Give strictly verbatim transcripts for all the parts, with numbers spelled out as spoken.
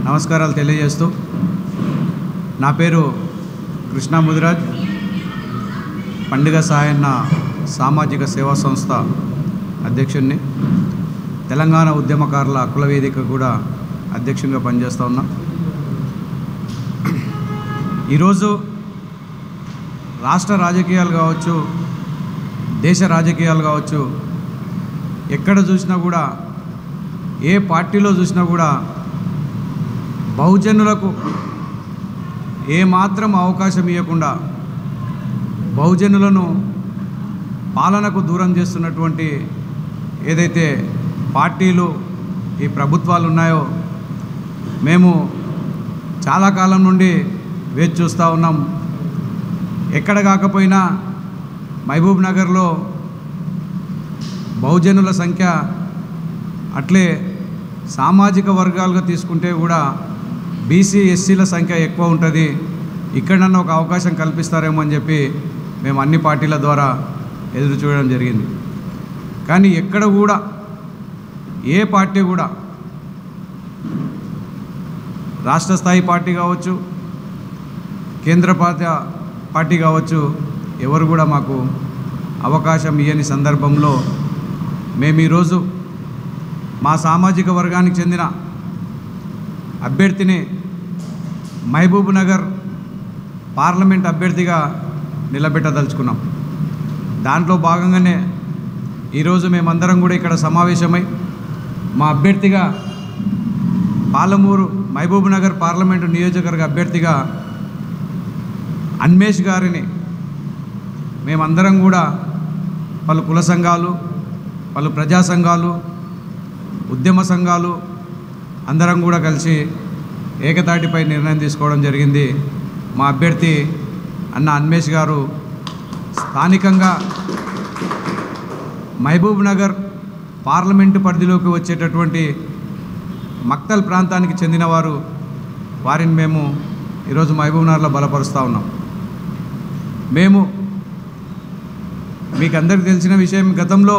నమస్కారాలు తెలియజేస్తూ నా పేరు కృష్ణ ముదిరాజ్, పండుగ సాయన్న సామాజిక సేవా సంస్థ అధ్యక్షుడిని, తెలంగాణ ఉద్యమకారుల హక్కుల వేదిక కూడా అధ్యక్షునిగా పనిచేస్తూ ఉన్నా. ఈరోజు రాష్ట్ర రాజకీయాలు కావచ్చు, దేశ రాజకీయాలు కావచ్చు, ఎక్కడ చూసినా కూడా, ఏ పార్టీలో చూసినా కూడా బహుజనులకు ఏమాత్రం అవకాశం ఇవ్వకుండా బహుజనులను పాలనకు దూరం చేస్తున్నటువంటి ఏదైతే పార్టీలు, ఈ ప్రభుత్వాలు ఉన్నాయో మేము చాలా కాలం నుండి వేచి చూస్తూ ఉన్నాం. ఎక్కడ కాకపోయినా మహబూబ్ నగర్లో బహుజనుల సంఖ్య, అట్లే సామాజిక వర్గాలుగా తీసుకుంటే కూడా బీసీ ఎస్సీల సంఖ్య ఎక్కువ ఉంటుంది. ఇక్కడన్నా ఒక అవకాశం కల్పిస్తారేమో అని చెప్పి మేము అన్ని పార్టీల ద్వారా ఎదురు చూడడం జరిగింది. కానీ ఎక్కడ కూడా ఏ పార్టీ కూడా, రాష్ట్ర స్థాయి పార్టీ కావచ్చు, కేంద్ర పార్టీ కావచ్చు, ఎవరు కూడా మాకు అవకాశం ఇవ్వని సందర్భంలో మేము ఈరోజు మా సామాజిక వర్గానికి చెందిన అభ్యర్థిని మహబూబ్ నగర్ పార్లమెంట్ అభ్యర్థిగా నిలబెట్టదలుచుకున్నాం. దాంట్లో భాగంగానే ఈరోజు మేమందరం కూడా ఇక్కడ సమావేశమై మా అభ్యర్థిగా పాలమూరు మహబూబ్ నగర్ పార్లమెంటు నియోజకవర్గ అభ్యర్థిగా అన్మేష్ గారిని మేమందరం కూడా పలు కుల సంఘాలు, పలు ప్రజా సంఘాలు, ఉద్యమ సంఘాలు అందరం కూడా కలిసి ఏకతాటిపై నిర్ణయం తీసుకోవడం జరిగింది. మా అభ్యర్థి అన్న అన్మేష్ గారు స్థానికంగా మహబూబ్ నగర్ పార్లమెంటు పరిధిలోకి వచ్చేటటువంటి మక్తల్ ప్రాంతానికి చెందినవారు. వారిని మేము ఈరోజు మహబూబ్ నగర్లో బలపరుస్తూ ఉన్నాం. మేము మీకు అందరికీ తెలిసిన విషయం, గతంలో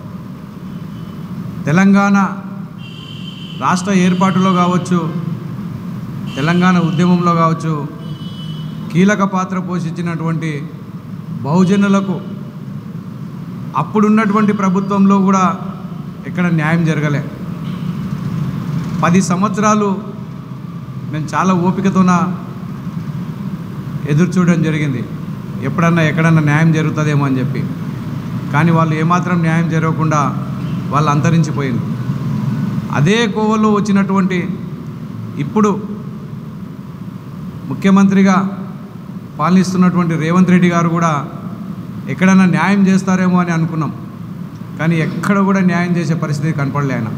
తెలంగాణ రాష్ట్ర ఏర్పాటులో కావచ్చు, తెలంగాణ ఉద్యమంలో కావచ్చు, కీలక పాత్ర పోషించినటువంటి బహుజనులకు అప్పుడున్నటువంటి ప్రభుత్వంలో కూడా ఎక్కడ న్యాయం జరగలే. పది సంవత్సరాలు మేము చాలా ఓపికతోన ఎదురు చూడడం జరిగింది, ఎప్పుడన్నా ఎక్కడన్నా న్యాయం జరుగుతుందేమో అని చెప్పి. కానీ వాళ్ళు ఏమాత్రం న్యాయం జరగకుండా వాళ్ళు అంతరించిపోయింది. అదే కోవలో వచ్చినటువంటి ఇప్పుడు ముఖ్యమంత్రిగా పాలిస్తున్నటువంటి రేవంత్ రెడ్డి గారు కూడా ఎక్కడన్నా న్యాయం చేస్తారేమో అని అనుకున్నాం. కానీ ఎక్కడ కూడా న్యాయం చేసే పరిస్థితి కనపడలే. ఆయన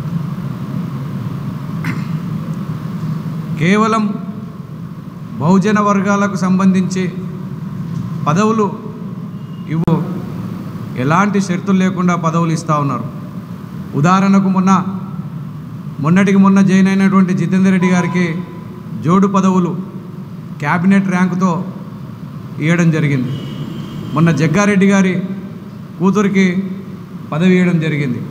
కేవలం బహుజన వర్గాలకు సంబంధించి పదవులు ఇవ్వు, ఎలాంటి షరతులు లేకుండా పదవులు ఇస్తూ ఉన్నారు. ఉదాహరణకు మొన్న మొన్నటికి మొన్న జాయిన్ అయినటువంటి జితేందర్ రెడ్డి గారికి జోడు పదవులు క్యాబినెట్ ర్యాంకుతో ఇవ్వడం జరిగింది. మొన్న జగ్గారెడ్డి గారి కూతురికి పదవి ఇవ్వడం జరిగింది.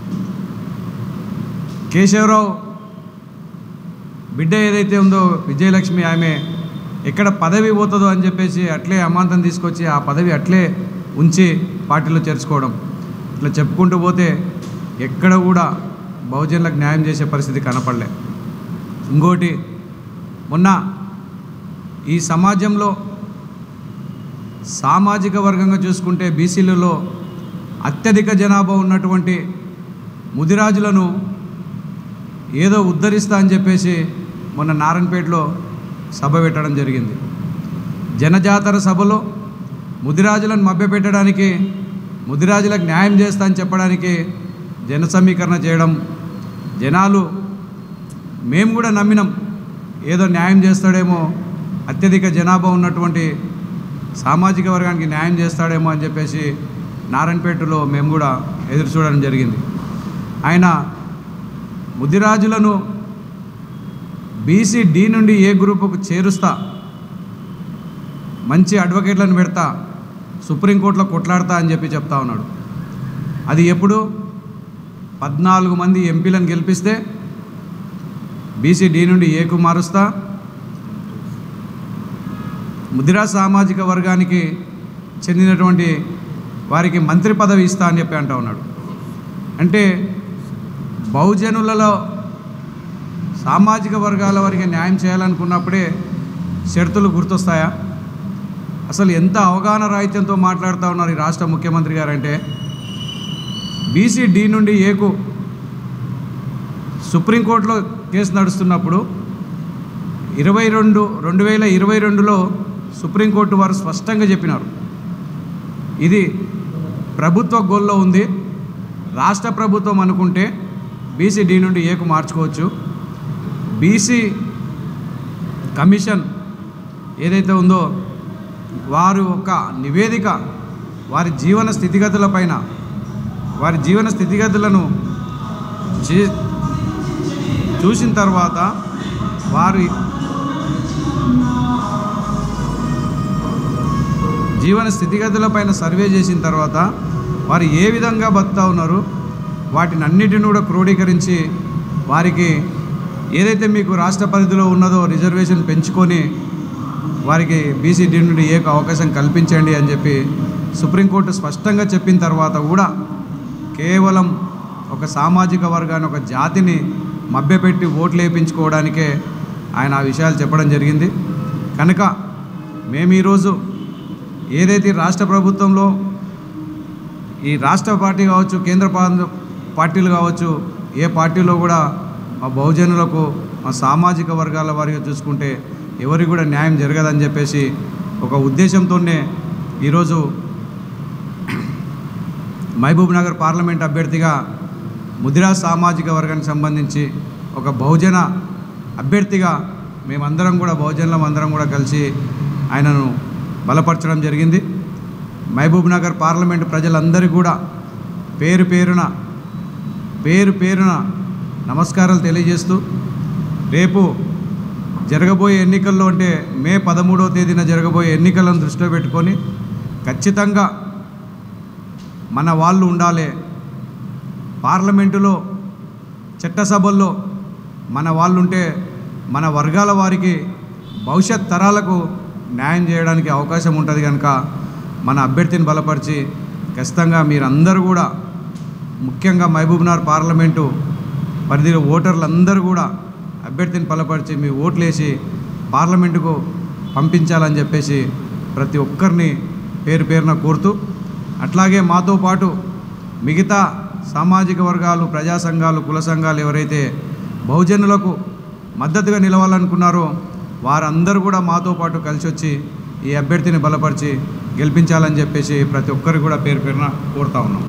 కేశవరావు బిడ్డ ఏదైతే ఉందో విజయలక్ష్మి, ఆమె ఎక్కడ పదవి పోతుందో అని చెప్పేసి అట్లే అమాంతం తీసుకొచ్చి ఆ పదవి అట్లే ఉంచి పార్టీలో చేర్చుకోవడం, ఇట్లా చెప్పుకుంటూ పోతే ఎక్కడ కూడా బహుజనులకు న్యాయం చేసే పరిస్థితి కనపడలే. ఇంకోటి, మొన్న ఈ సమాజంలో సామాజిక వర్గంగా చూసుకుంటే బీసీలలో అత్యధిక జనాభా ఉన్నటువంటి ముదిరాజులను ఏదో ఉద్ధరిస్తా అని చెప్పేసి మొన్న నారాయణపేటలో సభ పెట్టడం జరిగింది. జనజాతర సభలో ముదిరాజులను మభ్యపెట్టడానికి, ముదిరాజులకు న్యాయం చేస్తా అని చెప్పడానికి జన సమీకరణ చేయడం, జనాలు మేము కూడా నమ్మినాం ఏదో న్యాయం చేస్తాడేమో, అత్యధిక జనాభా ఉన్నటువంటి సామాజిక వర్గానికి న్యాయం చేస్తాడేమో అని చెప్పేసి నారాయణపేటలో మేము కూడా ఎదురు చూడడం జరిగింది. ఆయన ముదిరాజులను బీసీ డి నుండి ఏ గ్రూపుకు చేరుస్తా, మంచి అడ్వకేట్లను పెడతా, సుప్రీంకోర్టులో కొట్లాడతా అని చెప్పి చెప్తా ఉన్నాడు. అది ఎప్పుడు పద్నాలుగు మంది ఎంపీలను గెలిపిస్తే బీసీ డి నుండి ఏకు మారుస్తా, ముదిరా సామాజిక వర్గానికి చెందినటువంటి వారికి మంత్రి పదవి ఇస్తా అని చెప్పి అంటూ ఉన్నాడు. అంటే బహుజనులలో సామాజిక వర్గాల వారికి న్యాయం చేయాలనుకున్నప్పుడే షరతులు గుర్తొస్తాయా? అసలు ఎంత అవగాహన రాహిత్యంతో మాట్లాడుతూ ఉన్నారు ఈ రాష్ట్ర ముఖ్యమంత్రి గారంటే, బీసీ డి నుండి ఏకు సుప్రీంకోర్టులో కేసు నడుస్తున్నప్పుడు ఇరవై రెండు రెండు వేల ఇరవై రెండులో సుప్రీంకోర్టు వారు స్పష్టంగా చెప్పినారు, ఇది ప్రభుత్వ గోల్లో ఉంది, రాష్ట్ర ప్రభుత్వం అనుకుంటే బీసీ డి నుండి ఏకు మార్చుకోవచ్చు. బీసీ కమిషన్ ఏదైతే ఉందో వారు ఒక నివేదిక వారి జీవన స్థితిగతులపైన వారి జీవన స్థితిగతులను చూసిన తర్వాత వారి జీవన స్థితిగతులపైన సర్వే చేసిన తర్వాత వారు ఏ విధంగా బతుకుతా ఉన్నారు వాటిని అన్నిటిని కూడా క్రోడీకరించి వారికి ఏదైతే మీకు రాష్ట్ర పరిధిలో ఉన్నదో రిజర్వేషన్ పెంచుకొని వారికి బీసీ డి నుండి ఏక అవకాశం కల్పించండి అని చెప్పి సుప్రీంకోర్టు స్పష్టంగా చెప్పిన తర్వాత కూడా కేవలం ఒక సామాజిక వర్గాన్ని ఒక జాతిని మభ్యపెట్టి ఓట్లు వేయించుకోవడానికే ఆయన ఆ విషయాలు చెప్పడం జరిగింది. కనుక మేము ఈరోజు ఏదైతే రాష్ట్ర ప్రభుత్వంలో ఈ రాష్ట్ర పార్టీ కావచ్చు, కేంద్ర పార్టీలు కావచ్చు, ఏ పార్టీలో కూడా మా బహుజనులకు మా సామాజిక వర్గాల వారిగా చూసుకుంటే ఎవరికి కూడా న్యాయం జరగదని చెప్పేసి ఒక ఉద్దేశంతోనే ఈరోజు మహబూబ్ నగర్ పార్లమెంట్ అభ్యర్థిగా ముదిరా సామాజిక వర్గానికి సంబంధించి ఒక బహుజన అభ్యర్థిగా మేమందరం కూడా బహుజనులం అందరం కూడా కలిసి ఆయనను బలపరచడం జరిగింది. మహబూబ్ నగర్ పార్లమెంట్ ప్రజలందరికీ కూడా పేరు పేరున పేరు పేరున నమస్కారాలు తెలియజేస్తూ రేపు జరగబోయే ఎన్నికల్లో అంటే మే పదమూడవ తేదీన జరగబోయే ఎన్నికలను దృష్టిలో పెట్టుకొని ఖచ్చితంగా మన వాళ్ళు ఉండాలి, పార్లమెంటులో చట్టసభల్లో మన వాళ్ళు ఉంటే మన వర్గాల వారికి భవిష్యత్ తరాలకు న్యాయం చేయడానికి అవకాశం ఉంటుంది. కనుక మన అభ్యర్థిని బలపరిచి ఖచ్చితంగా మీరందరూ కూడా ముఖ్యంగా మహబూబ్నగర్ పార్లమెంటు పరిధిలో ఓటర్లందరూ కూడా అభ్యర్థిని బలపరిచి మీ ఓట్లేసి పార్లమెంటుకు పంపించాలని చెప్పేసి ప్రతి ఒక్కరిని పేరు పేరున కోరుతూ, అట్లాగే మాతో పాటు మిగతా సామాజిక వర్గాలు, ప్రజా సంఘాలు, కుల సంఘాలు ఎవరైతే బహుజనులకు మద్దతుగా నిలవాలనుకున్నారో వారందరూ కూడా మాతో పాటు కలిసి వచ్చి ఈ అభ్యర్థిని బలపరిచి గెలిపించాలని చెప్పేసి ప్రతి ఒక్కరికి కూడా పేరు పేరున కోరుతా ఉన్నాం.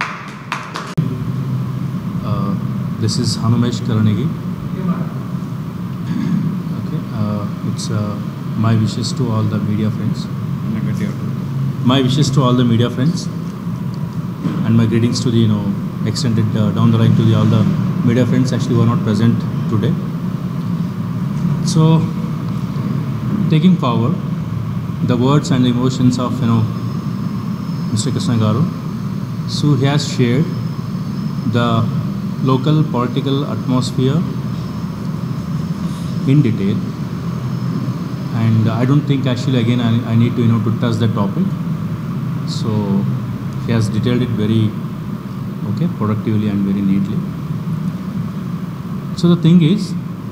This is Hanumesh Karanegi. Okay, uh, it's uh, my wishes to all the media friends. My wishes to all the media friends, and my greetings to the you know extended uh, down the line to the all the media friends actually who are not present today. So, taking forward the words and the emotions of you know Mister Krishna Garu, so he has shared the local political atmosphere in detail, and I don't think actually again I, I need to you know to touch that topic. So he has detailed it very okay productively and very neatly. So the thing is,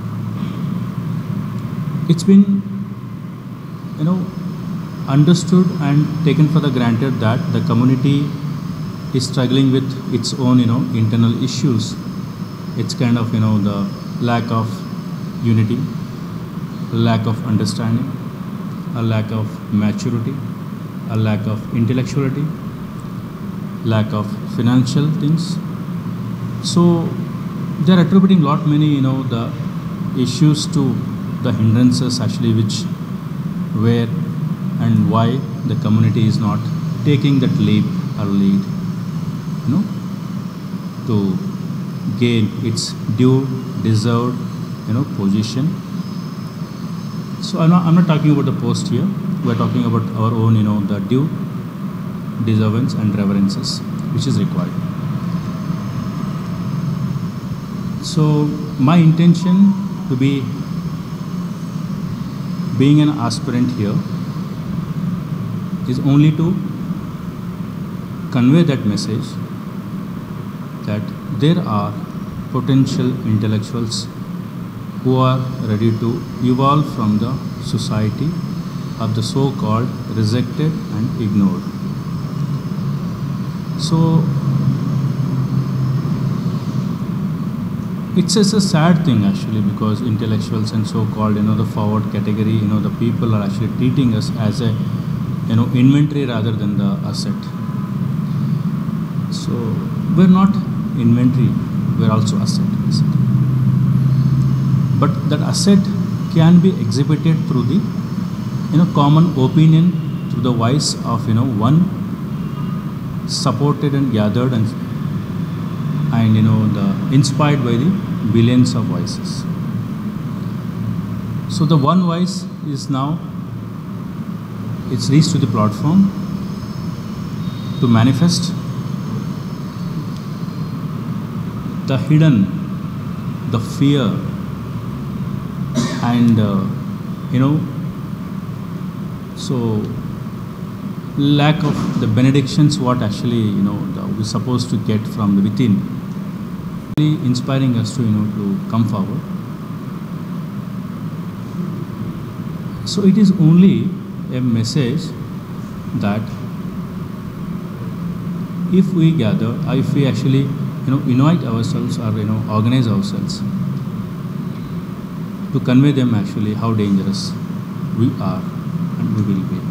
it's been you know understood and taken for the granted that the community is struggling with its own you know internal issues. It's kind of you know the lack of unity, lack of understanding, a lack of maturity, a lack of intellectuality, lack of financial things. So they are attributing lot many you know the issues to the hindrances actually which where and why the community is not taking that leap or lead you know to gain its due deserved you know position. So I'm not, I'm not talking about the post here, we're talking about our own you know the due deservance and reverences which is required. So my intention to be being an aspirant here is only to convey that message that there are potential intellectuals who are ready to evolve from the society of the so-called rejected and ignored. So it's just a sad thing actually, because intellectuals and so-called, you know, the forward category, you know, the people are actually treating us as a, you know, inventory rather than the asset. So we're not inventory, we're also asset. But that asset can be exhibited through the, you know, common opinion, through the voice of, you know, one supported and gathered and and you know the inspired by the billions of voices. So the one voice is now, it's reached to the platform to manifest the hidden, the fear, and uh, you know, so lack of the benedictions what actually, you know, the, we're supposed to get from the within, really inspiring us to, you know, to come forward. So it is only a message that if we gather, if we actually, you know, unite ourselves or, you know, organize ourselves to convey them actually how dangerous we are and we will be.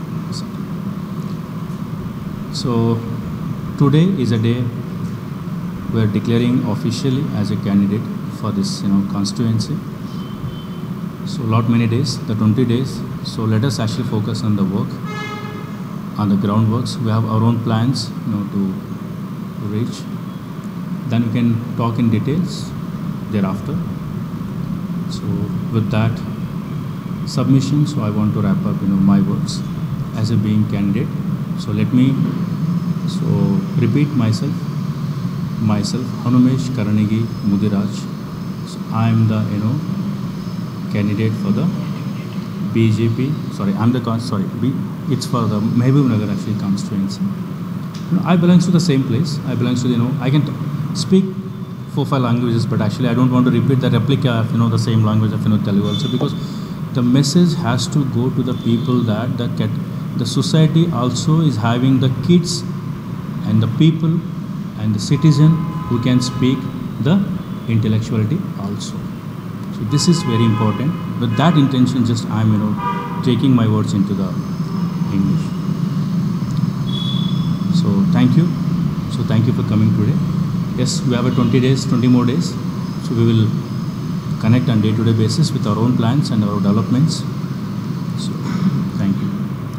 So today is a day we are declaring officially as a candidate for this, you know, constituency. So lot many days, the twenty days. So let us actually focus on the work, on the groundworks. We have our own plans, you know, to, to reach. Then we can talk in details thereafter. So with that submission, so I want to wrap up, you know, my words as a being candidate. So let me so repeat myself. Myself, Hanumesh Karanegi Mudiraj. So I am the, you know, candidate for the B J P. Sorry, I'm the con. Sorry, B, it's for the Mehboob Nagar actually constituency. You know, I belong to the same place. I belong to, you know, I can t- speak four five languages, but actually I don't want to repeat the replica of, you know, the same language of, you know, Telugu also, because the message has to go to the people that the cat. The society also is having the kids and the people and the citizen who can speak the intellectuality also. So this is very important. With that intention, just I'm, you know, taking my words into the English. So thank you. So thank you for coming today. Yes, we have a twenty days, twenty more days. So we will connect on day-to-day basis with our own plans and our developments. So thank you.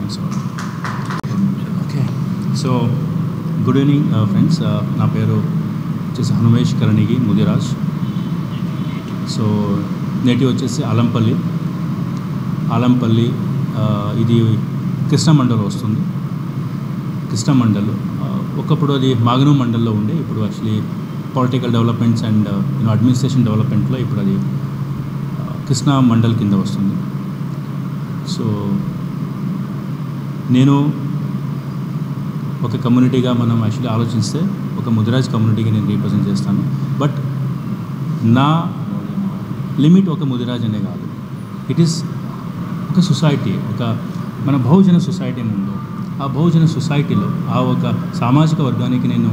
Okay, so good evening, uh, friends. Uh, na peru vachesi Hanumesh Karanegi Mudiraj. So native vachesi Alampalli. Alampalli ఇది కృష్ణ మండల్ వస్తుంది. కృష్ణ మండల్ ఒకప్పుడు అది మాగనూ మండల్లో ఉండే, ఇప్పుడు actually political developments and you know administration డెవలప్మెంట్లో ఇప్పుడు అది కృష్ణ మండల్ కింద వస్తుంది. సో నేను ఒక కమ్యూనిటీగా మనం యాక్చువల్లీ ఆలోచిస్తే ఒక ముదిరాజ్ కమ్యూనిటీకి నేను రీప్రజెంట్ చేస్తాను. బట్ నా లిమిట్ ఒక ముదిరాజ్ అనే కాదు. ఇట్ ఈస్ ఒక సొసైటీ, ఒక మన బహుజన సొసైటీ ఉందో ఆ బహుజన సొసైటీలో ఆ ఒక సామాజిక వర్గానికి నేను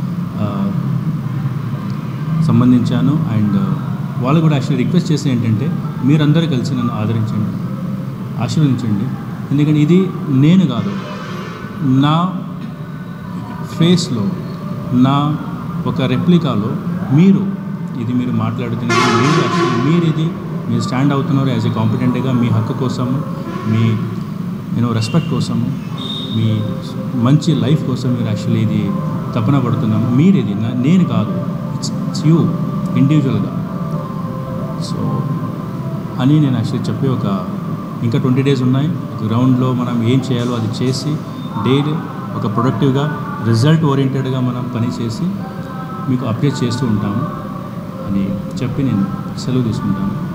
సంబంధించాను. అండ్ వాళ్ళు కూడా యాక్చువల్లీ రిక్వెస్ట్ చేసి ఏంటంటే మీరందరూ కలిసి నన్ను ఆదరించండి, ఆశీర్వదించండి. ఎందుకంటే ఇది నేను కాదు, నా ఫేస్లో నా ఒక రెప్లికాలో మీరు ఇది మీరు మాట్లాడుతున్నారు, మీరు యాక్చువల్లీ మీరు ఇది మీరు స్టాండ్ అవుతున్నారు యాజ్ ఏ కాంపిటెంట్గా మీ హక్కు కోసము, మీ యూనో రెస్పెక్ట్ కోసము, మీ మంచి లైఫ్ కోసం మీరు యాక్చువల్లీ ఇది తపన పడుతున్నాము. మీరు ఇది నేను కాదు, ఇట్స్ ఇట్స్ యూ ఇండివిజువల్గా. సో అని నేను యాక్చువల్లీ చెప్పి ఒక ఇంకా ట్వంటీ డేస్ ఉన్నాయి. గ్రౌండ్లో మనం ఏం చేయాలో అది చేసి డైలీ ఒక ప్రొడక్టివ్గా రిజల్ట్ ఓరియంటెడ్గా మనం పని చేసి మీకు అప్డేట్ చేస్తూ ఉంటాము అని చెప్పి నేను సెలవు తీసుకుంటాను.